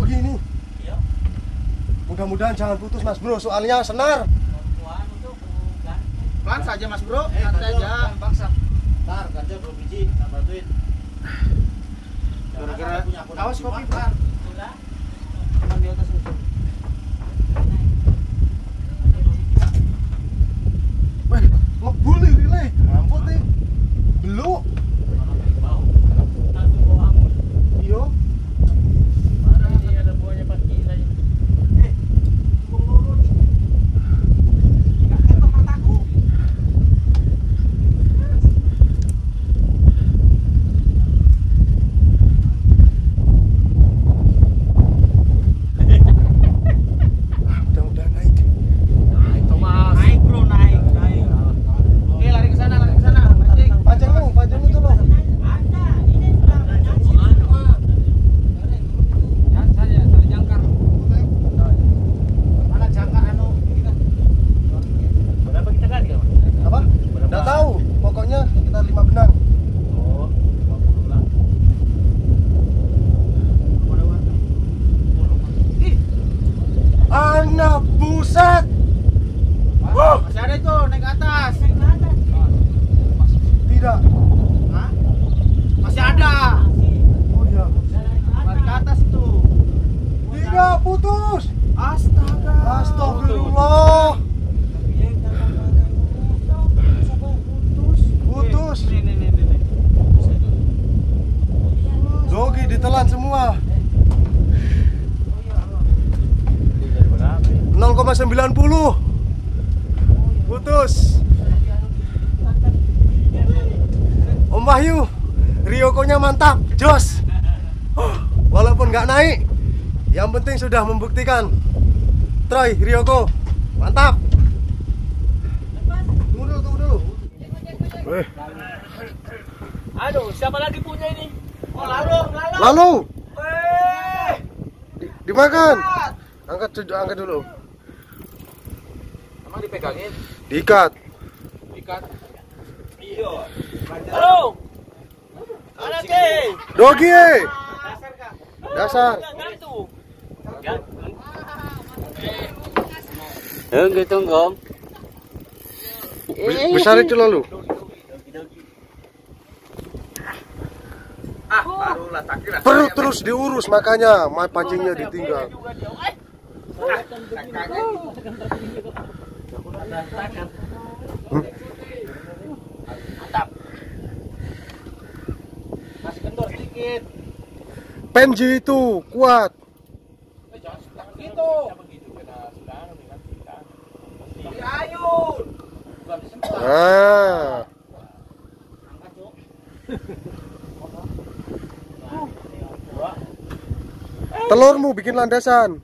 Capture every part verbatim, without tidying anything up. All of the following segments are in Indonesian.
dogi ini. Mudah-mudahan jangan putus Mas Bro, soalnya senar. Pelan saja Mas Bro, Eh, santai aja. Paksa. Ntar ganja dua biji, tak bantuin. Gara-gara awas kopi, Pak. Cuman di atas itu. Weh, ngebul nih Rile. Ngamput nih. Beluk. Iya. Mana ini ada buahnya pasti saja. Eh, cukup lurus. Enggak ketok mataku. Mudah-mudahan naik. Naik, Thomas. Naik, Bro, naik, naik. Oke, lari ke sana, lari ke sana. Pancing. Panjangmu, panjangmu tuh loh. Ada, ini sudah Ya, saya saya jangkar. mana jangka anu kita. Berapa kita kan ya, Mas? Apa? Nggak tahu. Pokoknya sekitar lima benang. Oh, lima puluh lah. Mana warna? Ih, Anak buset. Wah, masih ada itu naik ke atas. Tidak. Hah? Masih ada. Oh iya. Lari ke atas itu. Tidak putus. Astaga. Astagfirullah. Putus. Nih, nih, nih, nih, nih. Dogi ditelan semua. nol koma sembilan puluh. Putus. Om Wahyu, Ryokonya mantap, jos. Walaupun nggak naik, yang penting sudah membuktikan. Troy, Ryoko, mantap. Tunggu dulu, tunggu dulu. Weh, aduh, siapa lagi punya ini? Oh, lalu, lalu. lalu Eh, di- dimakan. Angkat, cucu, angkat dulu. Emang dipegangin? Diikat. Ikat. iya. Halo. Mana sih? Dogi, eh. Dasar. Gantung. Heng gitu ngom. Be- Besar itu lalu. Ah, barulah takdir. Perlu terus diurus, makanya ma- pancingnya ditinggal. Mantap. Masih kendor sedikit. Penji itu kuat. Eh, jangan jangan begitu. Di ayun. Bukan disemprot. Nah, Angkat, Cuk. telurmu bikin landasan.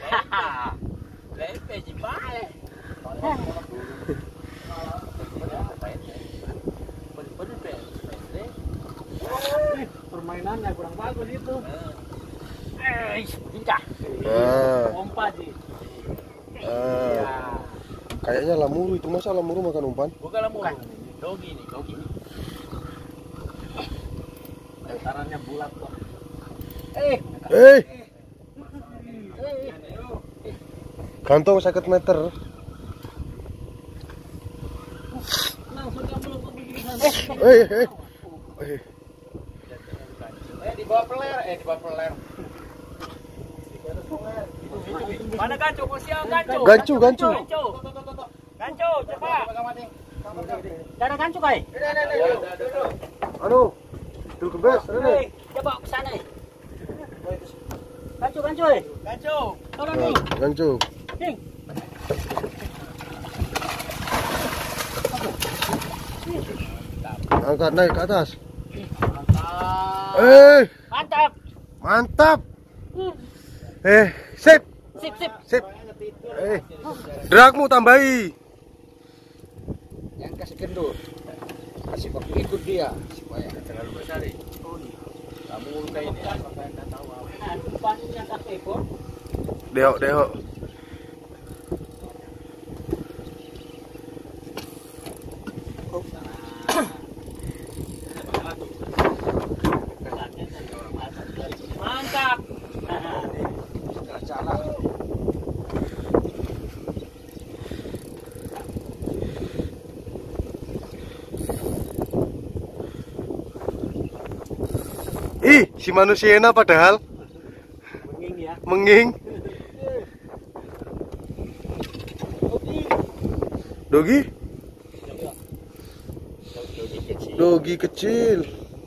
Lepe jibale. Permainannya kurang bagus itu. Eh, lincah. Nah, Pompa sih. nah. Kayaknya lamuru itu, masa lamuru makan umpan? Bukan lah, bukan. Dogi nih, dogi. Datarannya bulat kok. Eh, Eh, gantung seket meter. Eh, eh, eh. Eh, di bawah peler, eh di bawah peler. mana gancu? Siang gancu. Gancu, gancu. Gancu. Gancu, coba. Pegang mati. Cara gancu kai. Anu, dulu kebes, Rene. Eh, coba ke sana. Gancu, gancu. Gancu. Tolong nih. Nah, gancu. Ding. Angkat naik ke atas. Mantap. Eh, Mantap. mantap. Eh, sip, Sip, sip. sip. Eh, dragmu tambahi. Yang kasih kendor. Kasih kok ikut dia supaya Terlalu besar ya. Kamu kayak ini apa yang tahu apa. Umpannya tak ekor. Dehok, dehok. Mantap. Si manusiana padahal Menging ya. menging. Dogi? Dogi kecil.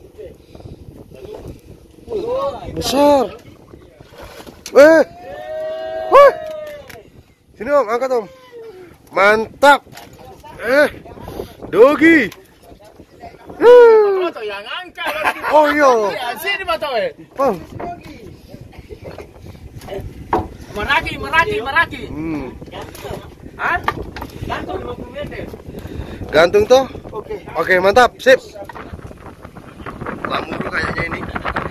Besar. Eh. Wah. Sini Om, angkat Om. Mantap. Eh. Dogi. Foto yang angkat. Oh iya. Sini foto eh. Bang. Meraki, meraki, meraki. Hmm. Hah? Gantung lima puluh meter. Gantung toh? Oke. Oke, mantap. Sip. Lamuru kayaknya ini.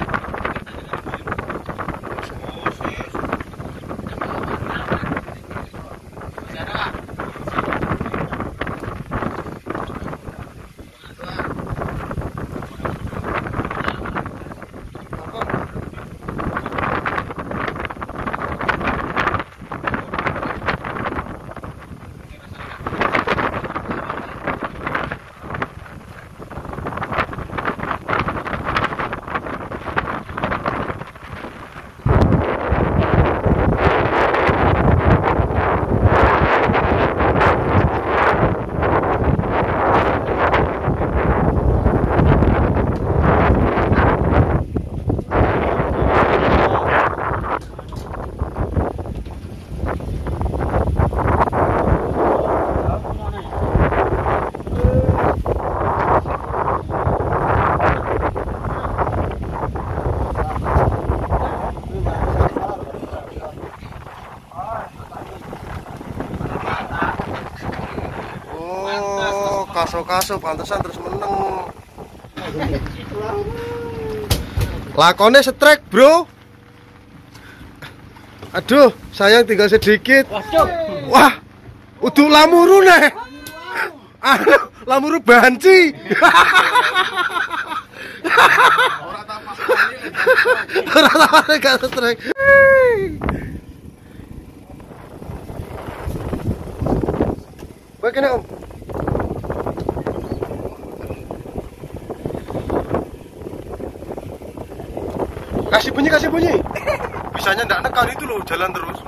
Kaso-kaso pantesan terus meneng. Lakonnya setrek bro. Aduh sayang tinggal sedikit. Wah udah lamuru nih. Aduh lamuru banci. Rata-rata gak setrek. Bagaimana Om? Kasih bunyi, kasih bunyi. Bisanya ndak nekan itu loh, jalan terus.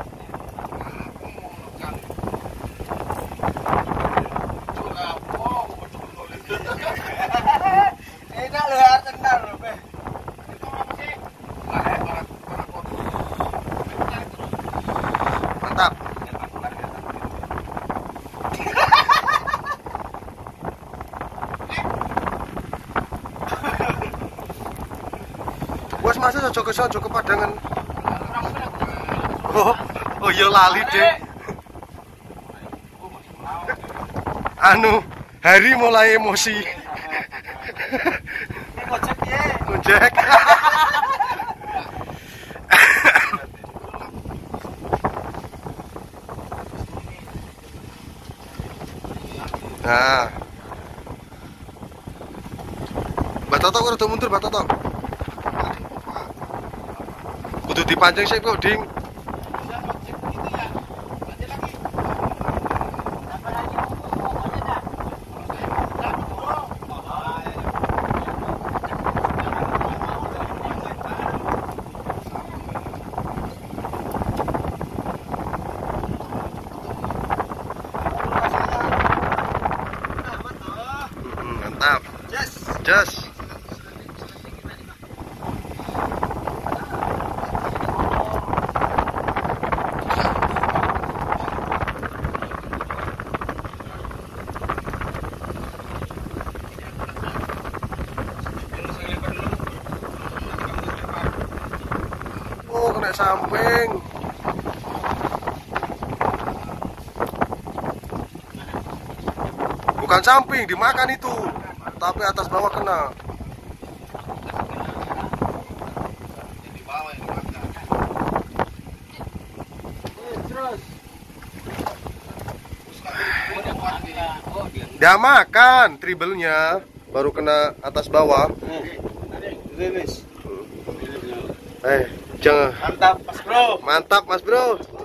Enak loh, tenar loh, Be. Mantap. Bos masa cocok ke cocok ke padangan. Oh, oh iya lali deh. Anu, hari mulai emosi. Ngojek ya. Ngojek. Nah. Batoto rada mundur batoto. Kudu dipancing sih kok, Ding. Mantap. Yes. Just. Oh, kena samping. Bukan samping, dimakan itu. Tapi atas bawah kena. Dia makan tribelnya, baru kena atas bawah. Finish. Eh, jangan. Mantap, Mas Bro. Mantap, Mas Bro.